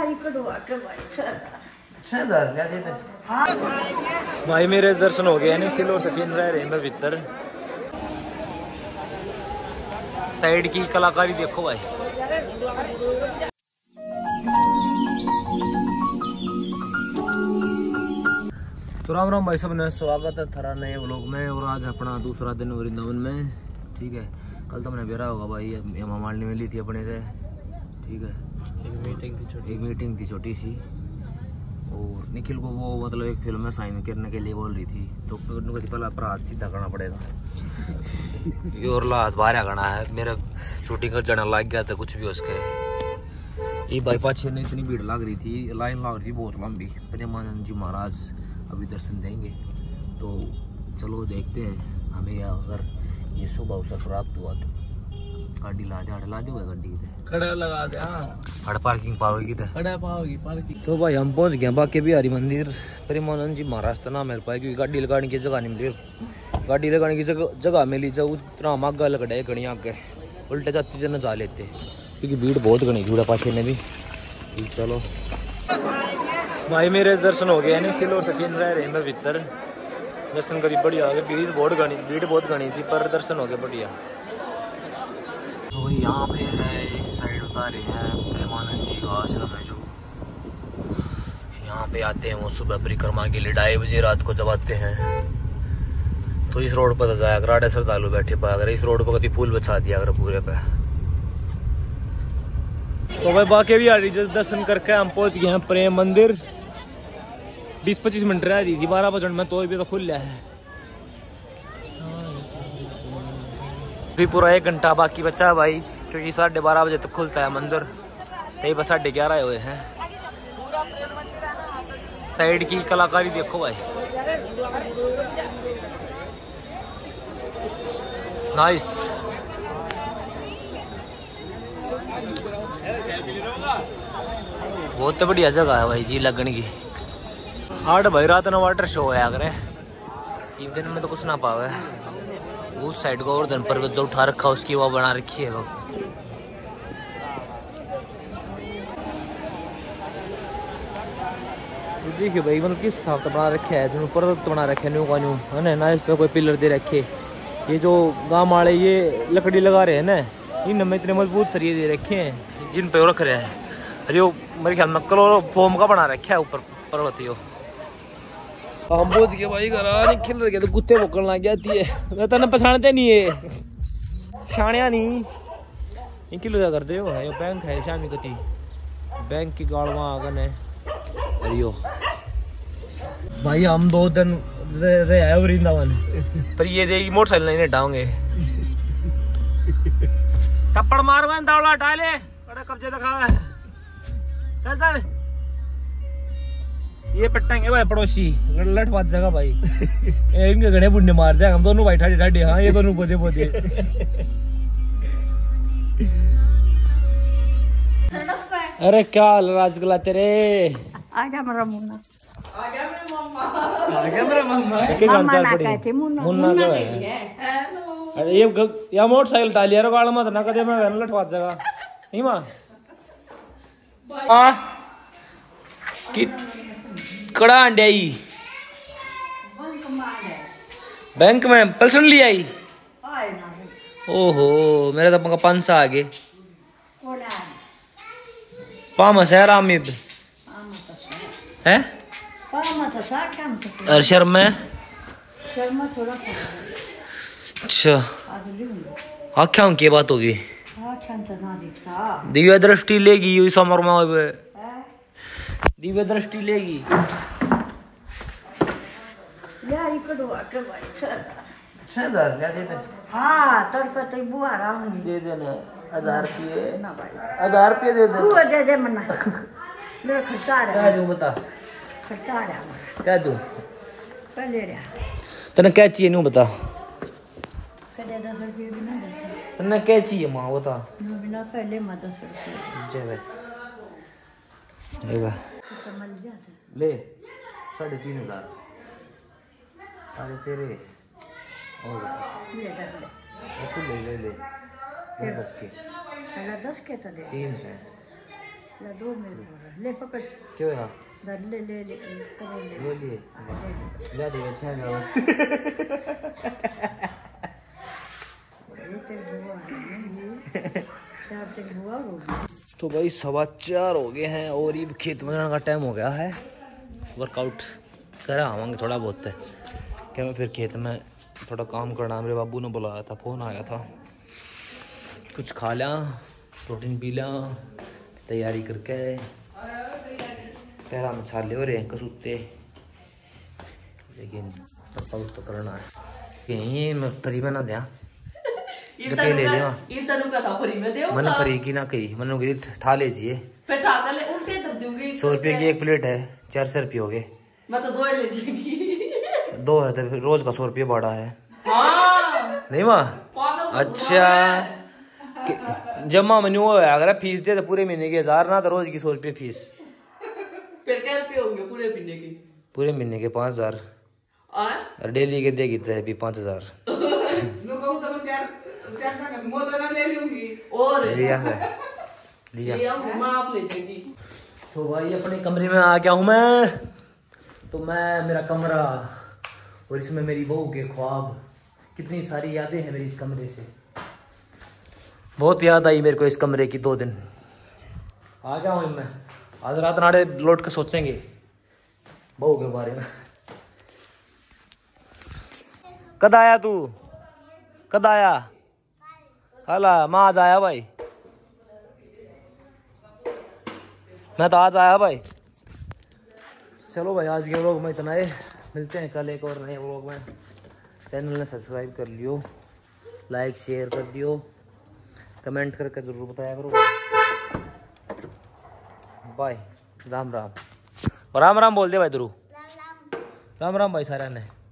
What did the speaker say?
भाई मेरे दर्शन हो गए निखिल और सचिन रह रहे हैं भीतर। साइड की कलाकारी देखो भाई। तो राम राम भाई सबने, स्वागत है थारा नए व्लॉग में। और आज अपना दूसरा दिन वृंदावन में। ठीक है, कल तो मैंने बेरा होगा भाई, हेमा मालिनी मिली थी अपने से। ठीक है, एक मीटिंग थी छोटी सी। और निखिल को वो मतलब एक फिल्म में साइन करने के लिए बोल रही थी, तो पहला अपराध सीधा करना पड़ेगा। ये और लात बाहर करना है, मेरा शूटिंग का जना लग गया था कुछ भी उसके। ये बाईपास में इतनी भीड़ लग रही थी, लाइन लग रही थी बहुत लंबी। प्रेमानंद जी महाराज अभी दर्शन देंगे, तो चलो देखते हैं। हमें अगर ये शुभ अवसर प्राप्त हुआ तो गाड़ी ला दे गाड़ी खड़ा लगा दे। हाँ, पार्किंग पाओगी पार्किंग। तो भाई हम पहुंच गए बाकी बिहारी मंदिर। प्रेमानंद जी महाराज तो ना मिल पाए क्योंकि गाड़ी लगाने की जगह नहीं मिली। गाड़ी लगाने की जगह मिली जब उतना मागा लगड़ा है घड़ी आगे उल्टे जाती जन जा लेते, क्योंकि भीड़ बहुत घनी जुड़ा पाछे ने भी। चलो भाई मेरे दर्शन हो गए निखिल और सचिन रह रहे हैं भीतर। दर्शन करी बढ़िया, भीड़ बहुत घनी थी पर दर्शन हो गए बढ़िया। तो भाई यहाँ पे है, इस साइड उतारे हैं प्रेमानंद जी का आश्रम है जो। यहाँ पे आते हैं वो सुबह परिक्रमा के लिए 2:30 बजे रात को जब आते हैं। तो इस रोड पर जाया कर, आड़े श्रद्धालु बैठे पाया कर। इस रोड पर कभी फूल बचा दिया कर पूरे पे। तो भाई बाकी भी दर्शन करके हम पहुंच गए हैं प्रेम मंदिर। 20-25 मिनट रह रही थी 12 बजे में, तो भी तो खुल गया है। भी पूरा 1 घंटा बाकी बचा है भाई, क्योंकि 12:30 बजे तक खुलता है मंदिर। यही बस 11:30 हुए हैं। साइड की कलाकारी देखो भाई, नाइस। बहुत बढ़िया जगह है भाई जी लगने की। 8 भाई रात में वाटर शो है अगर इस दिन में तो कुछ ना पावे। उस साइड को और दिन पर जो उठा रखा उसकी वो बना रखी है वो। देखिए भाई मतलब किस हिसाब से बना रखे है, ऊपर बना रखे न्यू का न्यू है ना। इस पे कोई पिलर दे रखे। ये जो गांव वाले ये लकड़ी लगा रहे हैं ना, इनमें इतने मजबूत सरिये दे रखे हैं जिन पे रख रहे हैं। अरे वो मेरे ख्याल में कलोरो फोम का बना रखा है ऊपर पर्वती हो। हम पहुंच गए भाई घर। नहीं खिल रहे तो कुत्ते भोकन लग जाती है। तेने पछाणते नहीं है, छाणिया नहीं किलो क्या करते हो। है बैंक है शामी कती बैंक की गाड़ वहाँ आगन है। अरियो भाई हम 2 दिन रहे आए वृंदावन, पर ये देगी मोटरसाइकिल नहीं हटाओगे। थप्पड़ मार दावला डाले बड़ा कब्जे दिखावा। चल चल ये पट्टेंगे भाई पड़ोसी लट बात जगह भाई। इनके घने बुढ़े मार जाए हम दोनों भाई ठाडी ठाडी। हाँ ये दोनों बोधे बोधे। अरे क्या हाल राजगला तेरे। आ गया मेरा मुन्ना। मुन्ना जो है। अरे ये मोटरसाइकिल डाली यार गाड़ मत ना कदे मैं लट बात जगह नहीं मां। कि कड़ा अंड्याई बैंक में पर्सनली आई। ओहो मेरा तो पंखा 5 आ गए। पामस है रामिद है और शर्मा। अच्छा आख्या की बात होगी। दिव्य दृष्टि लेगी समर में, दिव्य दृष्टि लेगी। हाँ तो बुआ दे देना 1000 रुपये। 1000 रुपये दे दे। दे मना मेरा खर्चा क्या दूं बता। खर्चा क्या दूं पहले तने क्या चाहिए नू बता। 10 रुपये भी ना देता। तने क्या चाहिए माँ बता। बिना पहले 10 रुपये जय ले 3,500 साढ़े तेरे और ले 10 के 10 के तो दे 300 ला दो मेरे को ले पकड़ क्यों यार धर ले ले ले करे ले ले लिए ले दे अच्छा है ये तेरे बुआ है चार तेरे बुआ होगी। तो भाई 4:15 हो गए हैं और ये खेत में जाने का टाइम हो गया है। वर्कआउट करा आवांगे थोड़ा बहुत है क्या मैं फिर खेत में थोड़ा काम करना। मेरे बाबू ने बुलाया था, फ़ोन आया था। कुछ खा लिया, प्रोटीन पी लिया, तैयारी करके पैरा में छाले हो रहे हैं कसूते, लेकिन वर्कआउट तो करना है। कहीं मैं फरी में ना दिया ले मैंने फरी की ना कही मैंने ठा लीजिए फिर ठाकर ले उल्टे कर दूंगी। 100 रुपये की एक प्लेट है, 400 रुपये हो गए। मैं तो 2 ले जाएगी। 2 है तो फिर रोज का 100 रुपये बढ़ा है। हाँ। नहीं माँ अच्छा जमा मनु अगर फीस दे तो पूरे महीने की 1000 ना तो रोज की 100 रुपये फीस। फिर क्या रुपये होंगे पूरे महीने के? पूरे महीने के 5000 और डेली के देगी तो भी 5000 और लिया है लिया आप ले जाएगी। तो भाई अपने कमरे में आ गया हूँ मैं। तो मैं मेरा कमरा और इसमें मेरी बहू के ख्वाब, कितनी सारी यादें हैं मेरी इस कमरे से। बहुत याद आई मेरे को इस कमरे की 2 दिन। आ गया हूँ मैं, आज रात नाड़े लौट कर सोचेंगे बहू के बारे में। कद आया तू? कद आया? कल माँ आज आया भाई, मैं तो आज आया भाई। चलो भाई आज के व्लॉग में इतना ही, मिलते हैं कल एक और नए व्लॉग में। चैनल ने सब्सक्राइब कर लियो, लाइक शेयर कर दियो, कमेंट करके जरूर बताया करो। बाय, राम राम। और राम राम बोल दे भाई ध्रुव। राम राम भाई सारा ने।